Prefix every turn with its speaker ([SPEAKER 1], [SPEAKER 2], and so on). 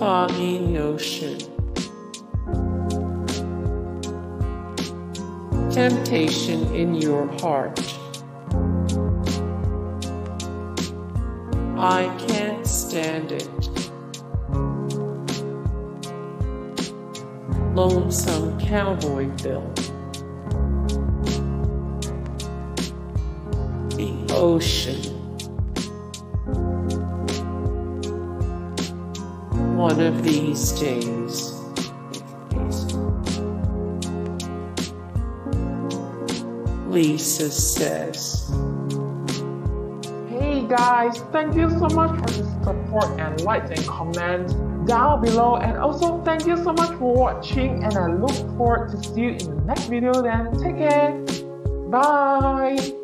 [SPEAKER 1] foggy notion. Temptation in your heart. I can't stand it. Lonesome Cowboy Bill. The ocean. One of these days. Lisa says.
[SPEAKER 2] Hey guys, thank you so much for the support and likes and comments down below, and also thank you so much for watching, and I look forward to see you in the next video. Then take care, bye.